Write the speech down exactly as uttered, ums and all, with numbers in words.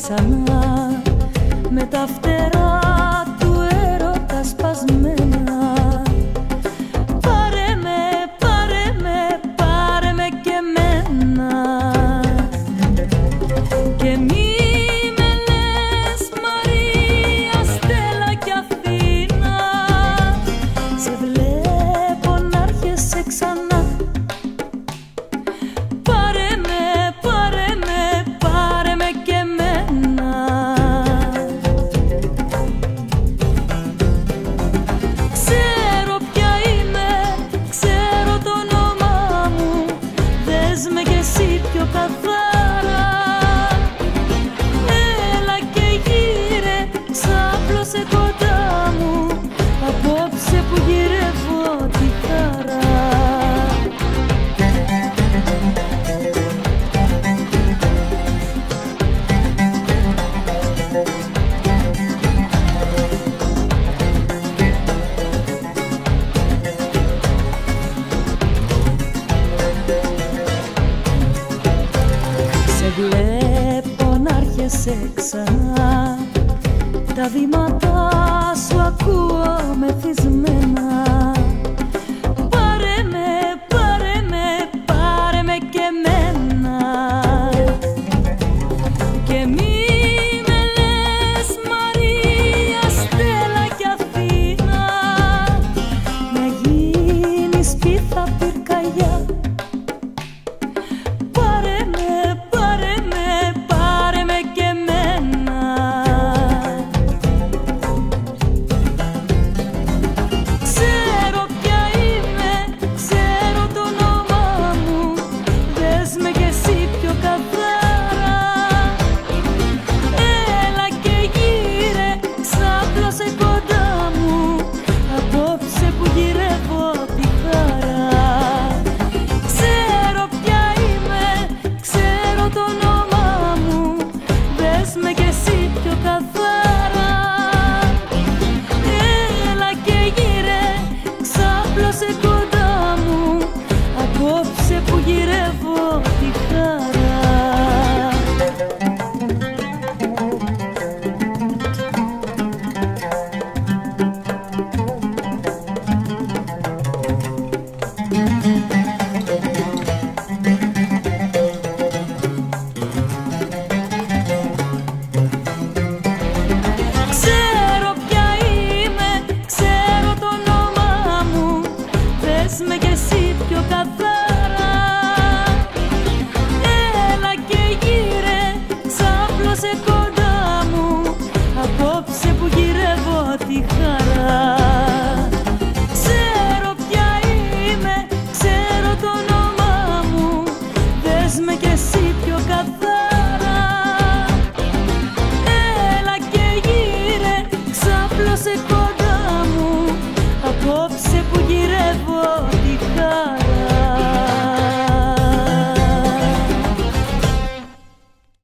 ξανά με τα φτερά του έρωτα σπασμένα. Πάρε με, πάρε με, πάρε με και εμένα. Και μη με λες Μαρία, Στέλλα κι Αθήνα. Σε βλέπω να έρχεσαι ξανά. Πάρε με, πάρε με, πάρε με και εμένα. Ξέρω ποια είμαι, ξέρω το όνομά μου. Δες με κι εσύ πιο καθαρά. Έλα και γύρε, ξάπλωσε κοντά μου. Απόψε που γυρεύω τη χαρά. Σε βλέπω να έρχεσαι ξανά. Τα βήματά σου ακούω μεθυσμένα. Πάρε με, πάρε με, πάρε με και εμένα. Και μη με λες Μαρία, Στέλλα κι Αθήνα. Να γίνεις πίθα πυρκαγιά. Πάρε με, πάρε με, πάρε με και εμένα. Ξέρω ποια είμαι, ξέρω το όνομά μου. Δες με κι εσύ πιο καθαρά. Έλα και γύρε, ξάπλωσε κοντά μου. Απόψε που γυρεύω τη χαρά. Ξέρω ποια είμαι, ξέρω το όνομά μου. Δες με κι εσύ πιο καθαρά. Έλα και γύρε, ξάπλωσε κοντά μου. Απόψε που γυρεύω τη χαρά. Ξέρω ποια είμαι, ξέρω το όνομά μου. Δες με κι εσύ πιο καθαρά. Έλα και γύρε, ξάπλωσε κοντά μου. Απόψε που γυρεύω τη χαρά. Ξέρω ποια είμαι, ξέρω το όνομά μου. Δες με κι εσύ πιο καθαρά. Έλα και γύρε, ξάπλωσε κοντά μου. Απόψε που γυρεύω τη χαρά.